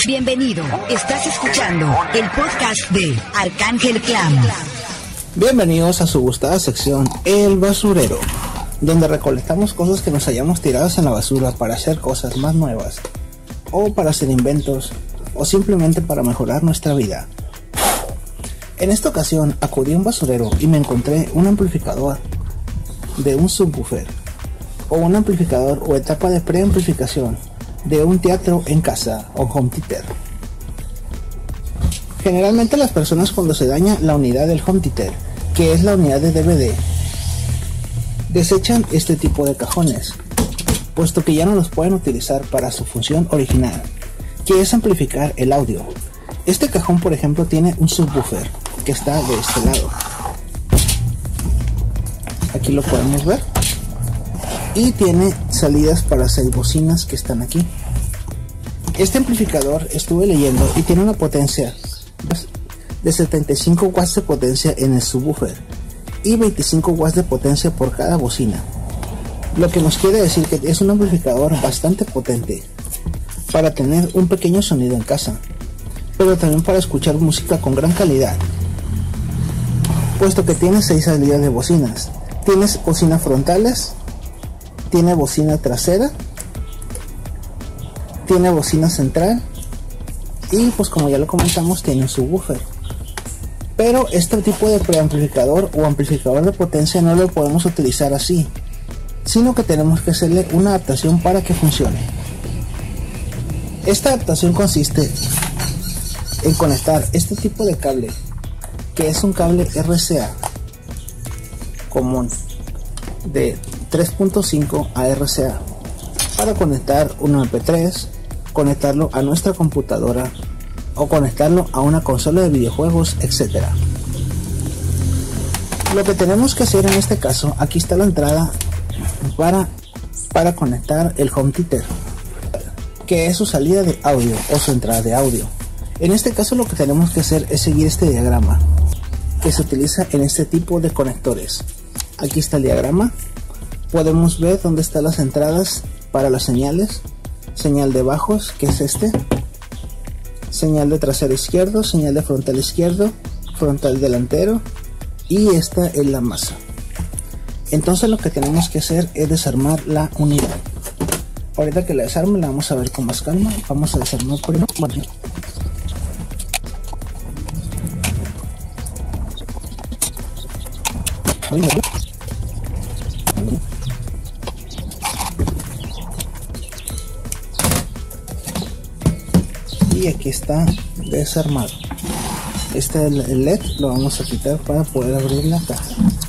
Bienvenido, estás escuchando el podcast de Arcángel Clan. Bienvenidos a su gustada sección El Basurero, donde recolectamos cosas que nos hayamos tirados en la basura para hacer cosas más nuevas, o para hacer inventos, o simplemente para mejorar nuestra vida. En esta ocasión acudí a un basurero y me encontré un amplificador de un subwoofer, o un amplificador o etapa de preamplificación de un teatro en casa o home theater. Generalmente las personas, cuando se daña la unidad del home theater, que es la unidad de DVD, desechan este tipo de cajones, puesto que ya no los pueden utilizar para su función original, que es amplificar el audio. Este cajón, por ejemplo, tiene un subwoofer que está de este lado. Aquí lo podemos ver. Y tiene salidas para 6 bocinas que están aquí. Este amplificador, estuve leyendo, y tiene una potencia de 75 watts de potencia en el subwoofer y 25 watts de potencia por cada bocina, lo que nos quiere decir que es un amplificador bastante potente para tener un pequeño sonido en casa, pero también para escuchar música con gran calidad, puesto que tiene 6 salidas de bocinas. Tienes bocinas frontales, tiene bocina trasera, tiene bocina central y, pues como ya lo comentamos, tiene un subwoofer. Pero este tipo de preamplificador o amplificador de potencia no lo podemos utilizar así, sino que tenemos que hacerle una adaptación para que funcione. Esta adaptación consiste en conectar este tipo de cable, que es un cable RCA común de 3.5 a RCA, para conectar un MP3, conectarlo a nuestra computadora o conectarlo a una consola de videojuegos, etc. Lo que tenemos que hacer en este caso, aquí está la entrada para conectar el home theater, que es su salida de audio o su entrada de audio. En este caso lo que tenemos que hacer es seguir este diagrama que se utiliza en este tipo de conectores. Aquí está el diagrama. Podemos ver dónde están las entradas para las señales: señal de bajos, que es este, señal de trasero izquierdo, señal de frontal izquierdo, frontal delantero, y esta es la masa. Entonces lo que tenemos que hacer es desarmar la unidad. Ahorita que la desarme la vamos a ver con más calma. Vamos a desarmar primero. Y aquí está desarmado. Este el LED lo vamos a quitar para poder abrir la caja.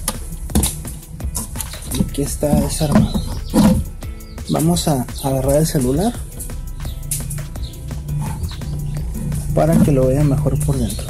Y aquí está desarmado. Vamos a agarrar el celular para que lo vean mejor por dentro.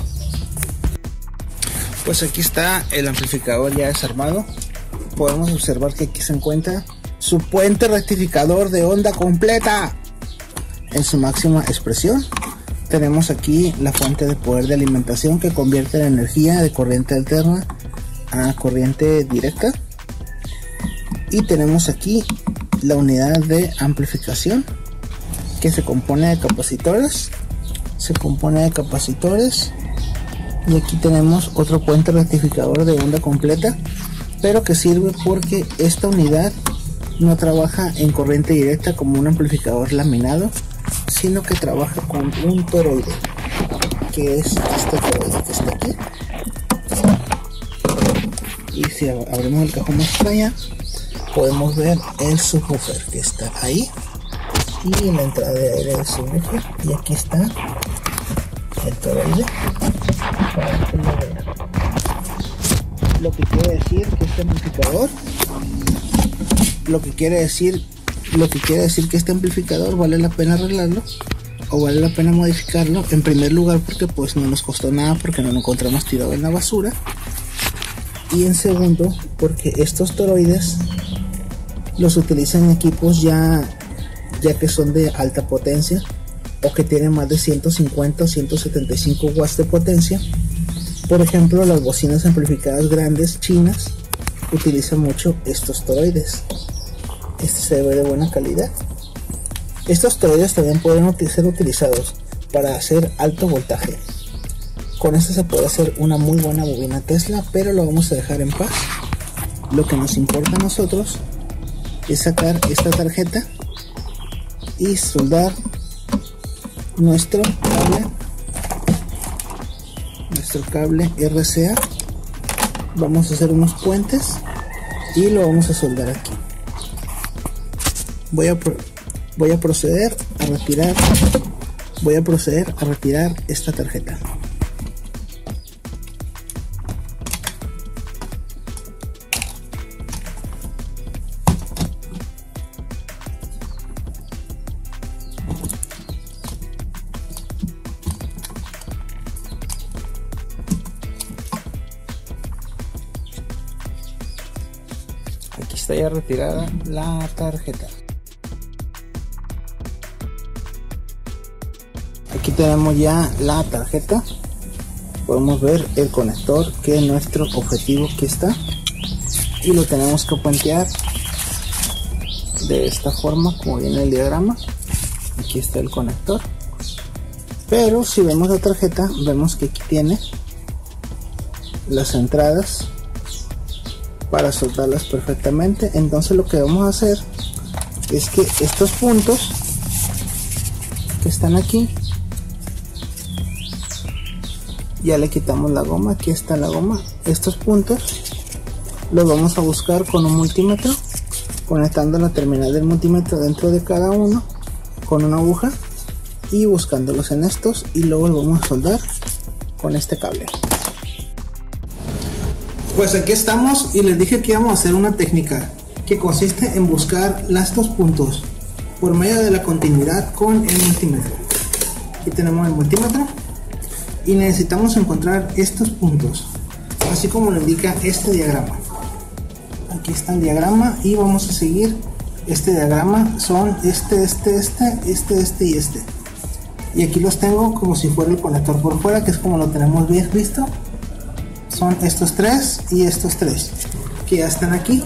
Pues aquí está el amplificador ya desarmado. Podemos observar que aquí se encuentra su puente rectificador de onda completa en su máxima expresión. Tenemos aquí la fuente de poder de alimentación, que convierte la energía de corriente alterna a corriente directa. Y tenemos aquí la unidad de amplificación, que se compone de capacitores. Y aquí tenemos otro puente rectificador de onda completa, pero que sirve porque esta unidad no trabaja en corriente directa como un amplificador laminado, sino que trabaja con un toroide, que es este toroide que está aquí. Y si abrimos el cajón más para allá, podemos ver el subwoofer que está ahí, y la entrada de aire del subwoofer, y aquí está el toroide para que lo vean. Lo que quiere decir que este amplificador, que este amplificador vale la pena arreglarlo, o vale la pena modificarlo. En primer lugar, porque pues no nos costó nada, porque no lo encontramos tirado en la basura. Y en segundo, porque estos toroides los utilizan en equipos ya que son de alta potencia, o que tienen más de 150 o 175 watts de potencia. Por ejemplo, las bocinas amplificadas grandes chinas utilizan mucho estos toroides. Este se ve de buena calidad. Estos toroides también pueden ser utilizados para hacer alto voltaje. Con esto se puede hacer una muy buena bobina Tesla, pero lo vamos a dejar en paz. Lo que nos importa a nosotros es sacar esta tarjeta y soldar nuestro cable RCA. Vamos a hacer unos puentes y lo vamos a soldar aquí. Voy a proceder a retirar esta tarjeta. Aquí está ya retirada la tarjeta. Aquí tenemos ya la tarjeta. Podemos ver el conector, que es nuestro objetivo, que está, y lo tenemos que puentear de esta forma como viene el diagrama. Aquí está el conector, pero si vemos la tarjeta vemos que aquí tiene las entradas para soldarlas perfectamente. Entonces lo que vamos a hacer es que estos puntos que están aquí, ya le quitamos la goma. Aquí está la goma. Estos puntos los vamos a buscar con un multímetro, conectando la terminal del multímetro dentro de cada uno con una aguja y buscándolos en estos, y luego lo vamos a soldar con este cable. Pues aquí estamos, y les dije que íbamos a hacer una técnica que consiste en buscar estos puntos por medio de la continuidad con el multímetro. Aquí tenemos el multímetro y necesitamos encontrar estos puntos, así como lo indica este diagrama. Aquí está el diagrama y vamos a seguir este diagrama. Son este y este. Y aquí los tengo como si fuera el conector por fuera, que es como lo tenemos bien visto. Son estos tres y estos tres que ya están aquí.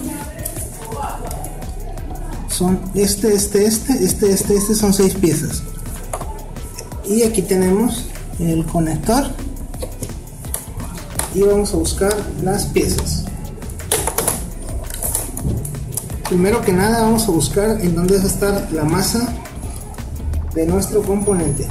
Son este, son 6 piezas. Y aquí tenemos el conector y vamos a buscar las piezas. Primero que nada vamos a buscar en dónde va a estar la masa de nuestro componente.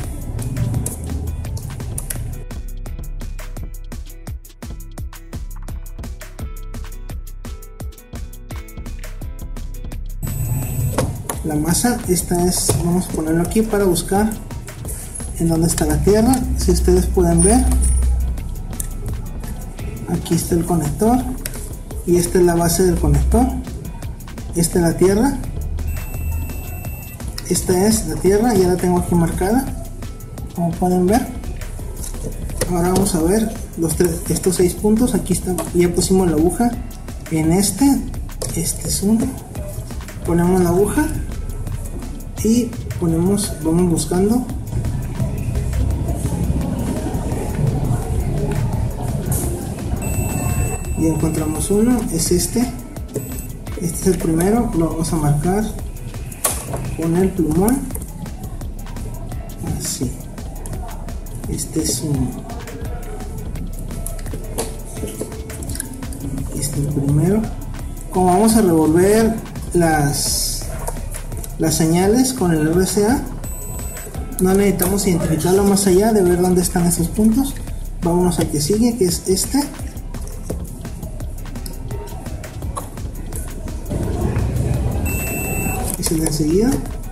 La masa, esta es, vamos a ponerlo aquí para buscar en dónde está la tierra. Si ustedes pueden ver, aquí está el conector y esta es la base del conector. Esta es la tierra, esta es la tierra, ya la tengo aquí marcada, como pueden ver. Ahora vamos a ver estos 6 puntos. Aquí está, ya pusimos la aguja en este es uno. Ponemos la aguja y vamos buscando. Y encontramos uno, es este es el primero. Lo vamos a marcar con el plumón, así. Este es uno, este es el primero. Como vamos a revolver las señales con el RCA, no necesitamos identificarlo más allá de ver dónde están esos puntos. Vámonos al que sigue, que es este. De enseguida,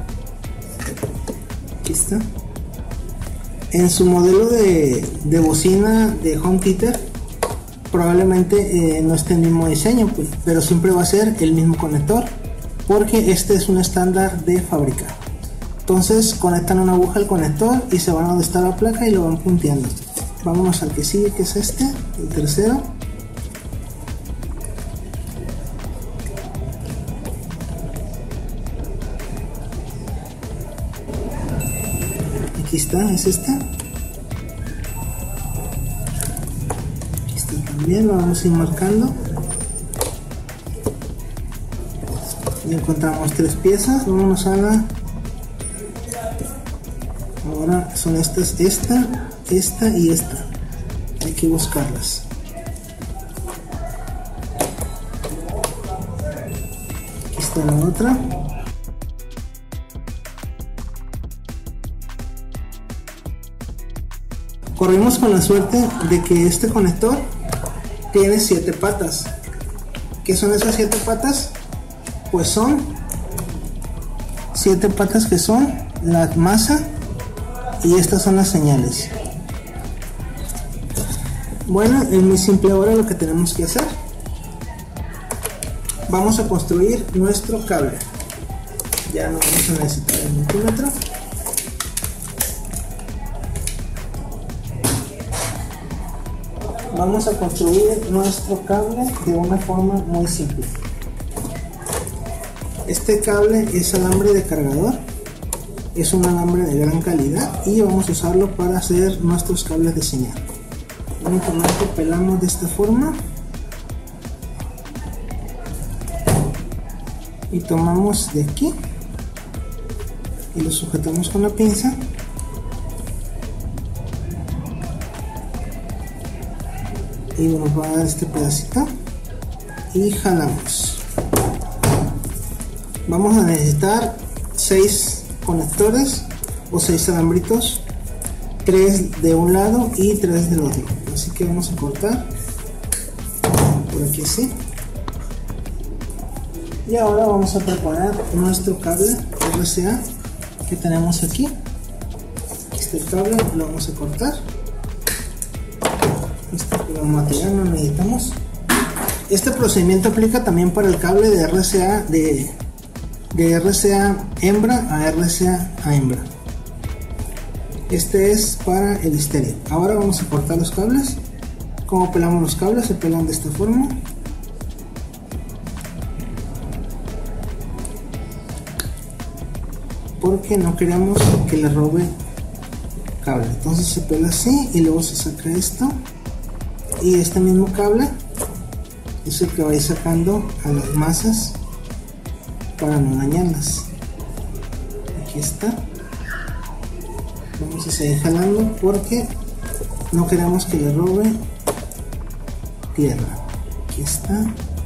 aquí está. En su modelo de bocina de home theater probablemente no esté el mismo diseño, pues, pero siempre va a ser el mismo conector, porque este es un estándar de fábrica. Entonces conectan una aguja al conector y se van a donde está la placa y lo van punteando. Vámonos al que sigue, que es este, el tercero. Aquí está, es esta. Aquí está también, lo vamos a ir marcando. Y encontramos 3 piezas. Vámonos a Ahora son estas, esta y esta. Hay que buscarlas. Aquí está la otra. Corrimos con la suerte de que este conector tiene 7 patas. ¿Qué son esas 7 patas? Pues son 7 patas que son la masa y estas son las señales. Bueno, es muy simple. Ahora lo que tenemos que hacer, vamos a construir nuestro cable. Ya no vamos a necesitar el multímetro. Vamos a construir nuestro cable de una forma muy simple. Este cable es alambre de cargador, es un alambre de gran calidad y vamos a usarlo para hacer nuestros cables de señal. Únicamente pelamos de esta forma y tomamos de aquí y lo sujetamos con la pinza. Y nos va a dar este pedacito y jalamos. Vamos a necesitar 6 conectores o 6 alambritos, 3 de un lado y 3 del otro. Así que vamos a cortar por aquí así. Y ahora vamos a preparar nuestro cable RCA que tenemos aquí. Este cable lo vamos a cortar. Este material no necesitamos. Este procedimiento aplica también para el cable de RCA de RCA hembra a RCA a hembra. Este es para el estéreo. Ahora vamos a cortar los cables. ¿Cómo pelamos los cables? Se pelan de esta forma. Porque no queremos que le robe cable. Entonces se pela así y luego se saca esto. Y este mismo cable es el que va a ir sacando a las masas para no dañarlas. Aquí está. Vamos a seguir jalando porque no queremos que le robe tierra. Aquí está.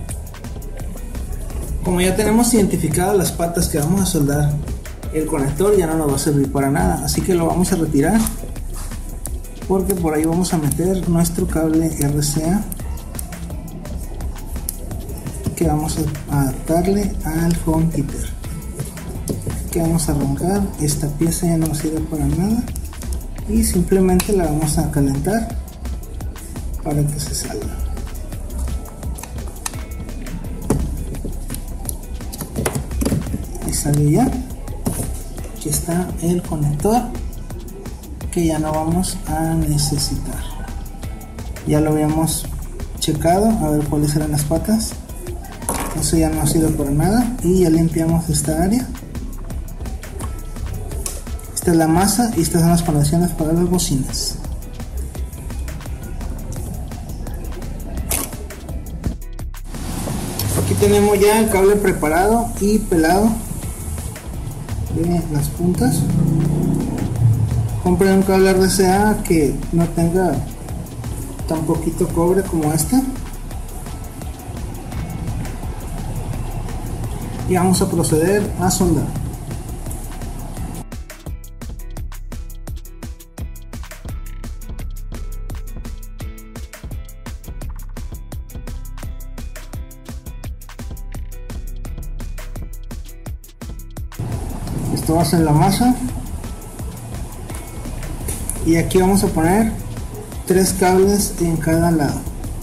Como ya tenemos identificadas las patas que vamos a soldar, el conector ya no nos va a servir para nada, así que lo vamos a retirar porque por ahí vamos a meter nuestro cable RCA que vamos a adaptarle al home theater. Que vamos a arrancar, esta pieza ya no nos sirve para nada y simplemente la vamos a calentar para que se salga. Y sale ya. Aquí está el conector que ya no vamos a necesitar. Ya lo habíamos checado a ver cuáles eran las patas. Eso ya no sirve para nada y ya limpiamos esta área. Esta es la masa y estas son las conexiones para las bocinas. Aquí tenemos ya el cable preparado y pelado. Miren las puntas. Compren un cable RCA que no tenga tan poquito cobre como este. Y vamos a proceder a soldar. Esto va a ser la masa y aquí vamos a poner 3 cables en cada lado.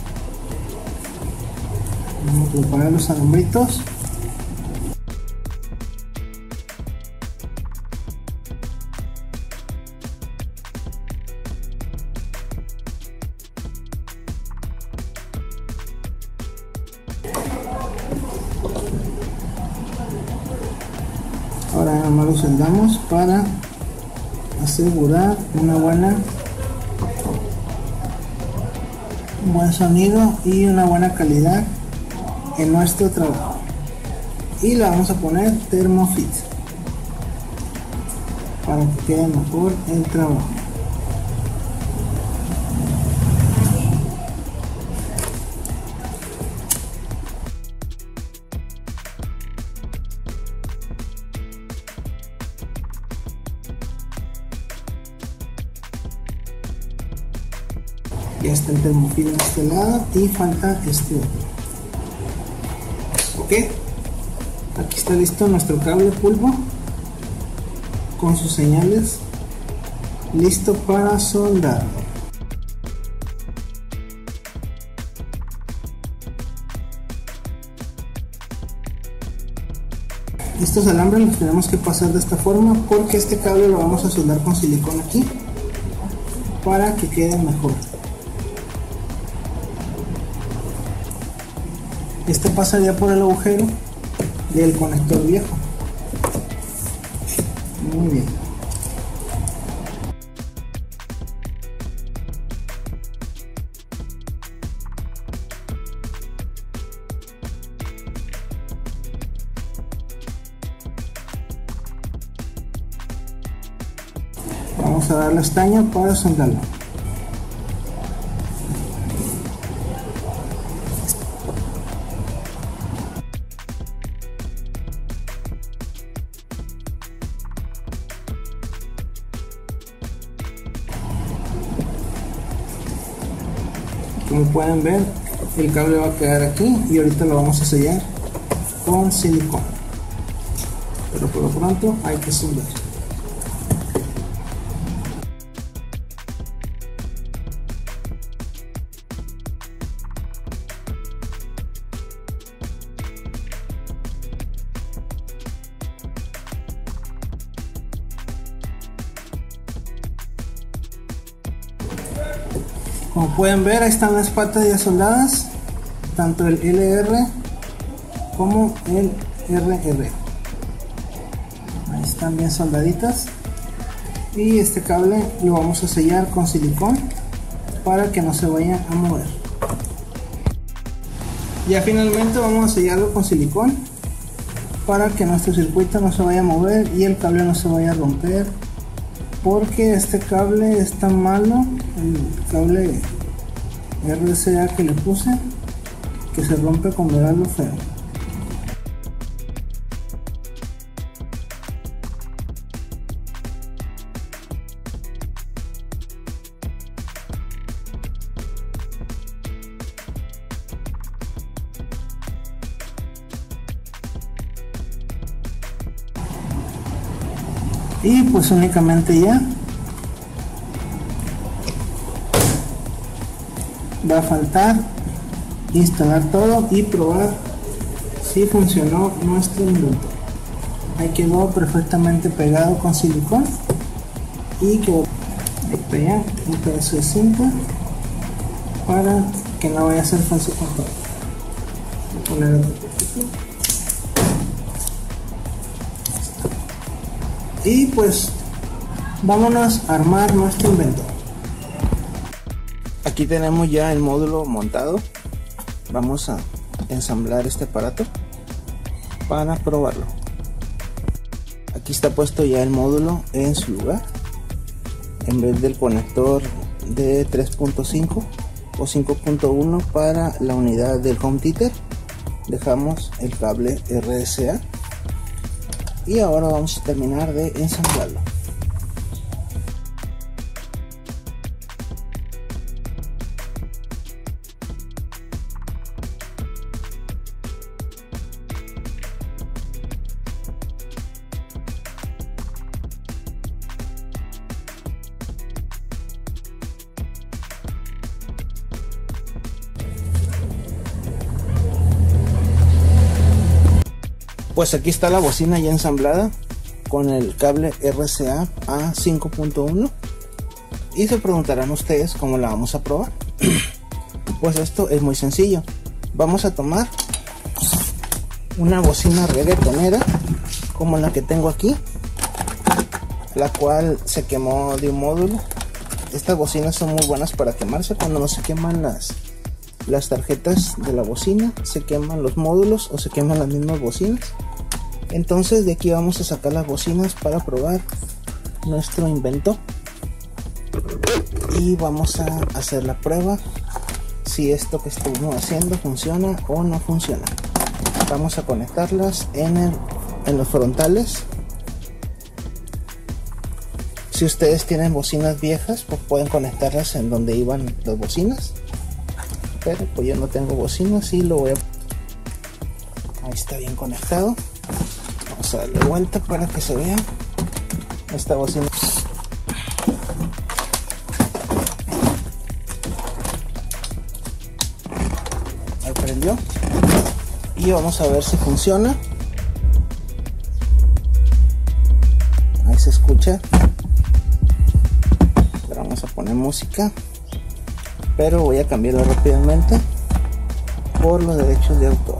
Vamos a preparar los alambritos. Ahora nomás lo soldamos para asegurar un buen sonido y una buena calidad en nuestro trabajo. Y le vamos a poner Thermofit para que quede mejor el trabajo. Ya está el termofil de este lado y falta este otro. Ok, aquí está listo nuestro cable pulpo con sus señales, listo para soldar. Estos alambres los tenemos que pasar de esta forma porque este cable lo vamos a soldar con silicón aquí para que quede mejor. Este pasaría por el agujero del conector viejo. Muy bien. Vamos a dar la estaña para soldarlo. Como pueden ver, el cable va a quedar aquí y ahorita lo vamos a sellar con silicón, pero por lo pronto hay que soldar. Como pueden ver, ahí están las patas ya soldadas, tanto el LR como el RR. Ahí están bien soldaditas. Y este cable lo vamos a sellar con silicón para que no se vaya a mover. Ya finalmente vamos a sellarlo con silicón para que nuestro circuito no se vaya a mover y el cable no se vaya a romper, porque este cable es tan malo, el cable RCA que le puse, que se rompe con verlo feo. Y pues únicamente ya va a faltar instalar todo y probar si funcionó nuestro invento. Ahí quedó perfectamente pegado con silicón y quedó pegar un pedazo de cinta para que no vaya a ser falso control. Voy a poner otro poquito. Y pues vámonos a armar nuestro invento. Aquí tenemos ya el módulo montado. Vamos a ensamblar este aparato para probarlo. Aquí está puesto ya el módulo en su lugar. En vez del conector de 3.5 o 5.1 para la unidad del home theater, dejamos el cable RCA. Y ahora vamos a terminar de ensamblarlo. Pues aquí está la bocina ya ensamblada con el cable RCA a 5.1 y se preguntarán ustedes cómo la vamos a probar. Pues esto es muy sencillo. Vamos a tomar una bocina reggaetonera como la que tengo aquí, la cual se quemó de un módulo. Estas bocinas son muy buenas para quemarse. Cuando no se queman las tarjetas de la bocina, se queman los módulos o se queman las mismas bocinas. Entonces de aquí vamos a sacar las bocinas para probar nuestro invento y vamos a hacer la prueba si esto que estuvimos haciendo funciona o no funciona. Vamos a conectarlas en los frontales. Si ustedes tienen bocinas viejas, pues pueden conectarlas en donde iban las bocinas, pero pues yo no tengo bocinas y lo voy a... Ahí está bien conectado. Vamos a darle vuelta para que se vea esta bocina. Ahí prendió y vamos a ver si funciona. Ahí se escucha. Pero vamos a poner música, pero voy a cambiarlo rápidamente por los derechos de autor.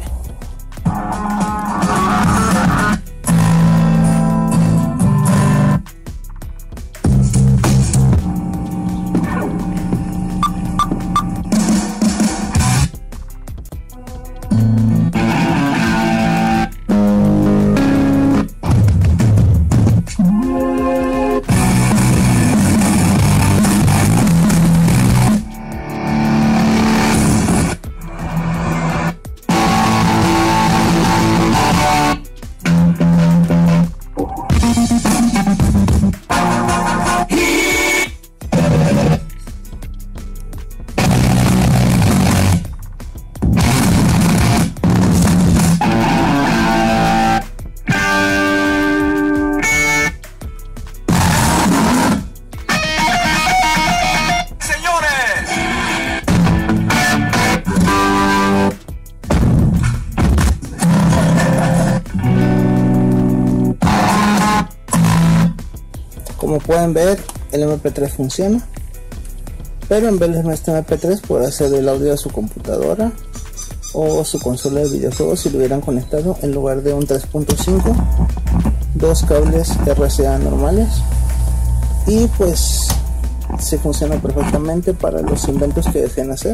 Como pueden ver, el MP3 funciona, pero en vez de este MP3 puede hacer el audio a su computadora o su consola de videojuegos si lo hubieran conectado en lugar de un 3.5, dos cables RCA normales, y pues se funciona perfectamente para los inventos que deseen hacer.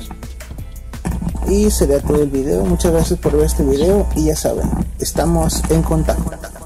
Y sería todo el video. Muchas gracias por ver este video y ya saben, estamos en contacto.